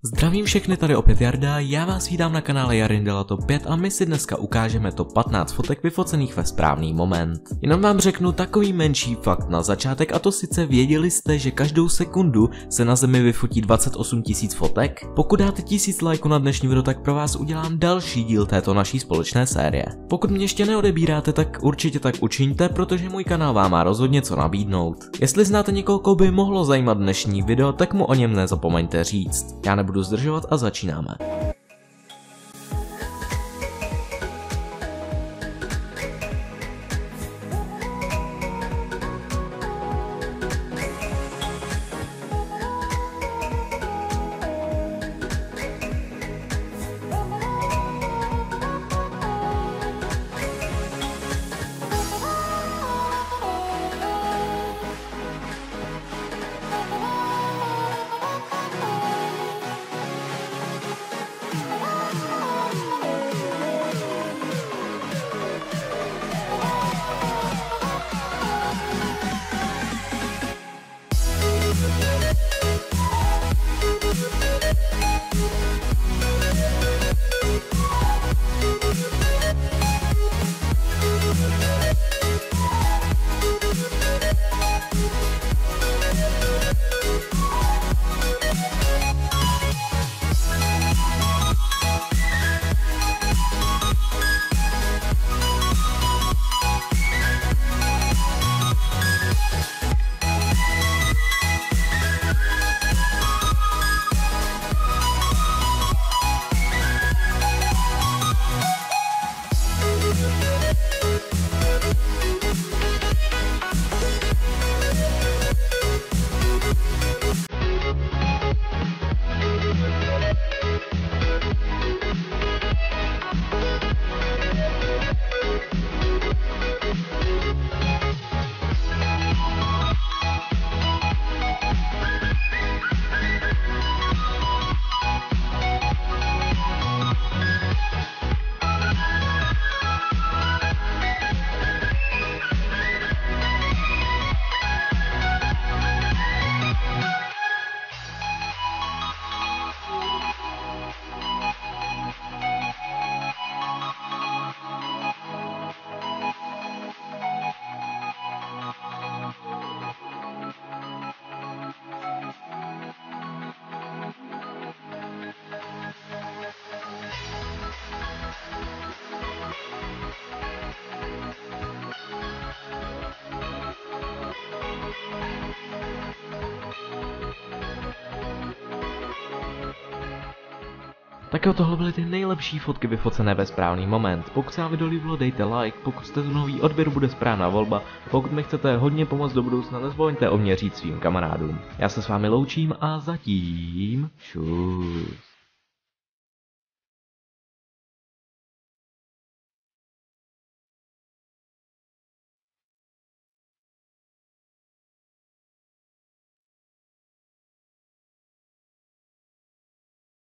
Zdravím všechny, tady opět Jarda, já vás vítám na kanále Jarindela Top 5 a my si dneska ukážeme top 15 fotek vyfocených ve správný moment. Jenom vám řeknu takový menší fakt na začátek, a to sice věděli jste, že každou sekundu se na Zemi vyfotí 28 000 fotek? Pokud dáte 1000 lajků na dnešní video, tak pro vás udělám další díl této naší společné série. Pokud mě ještě neodebíráte, tak určitě tak učiňte, protože můj kanál vám má rozhodně co nabídnout. Jestli znáte někoho, koho by mohlo zajímat dnešní video, tak mu o něm nezapomeňte říct. Já nebudu zdržovat a začínáme. Tak jo, tohle byly ty nejlepší fotky vyfocené ve správný moment. Pokud se vám video líbilo, dejte like, pokud jste tu nový, odběr bude správná volba, pokud mi chcete hodně pomoct do budoucna, nezapomeňte o mě říct svým kamarádům. Já se s vámi loučím a zatím čus.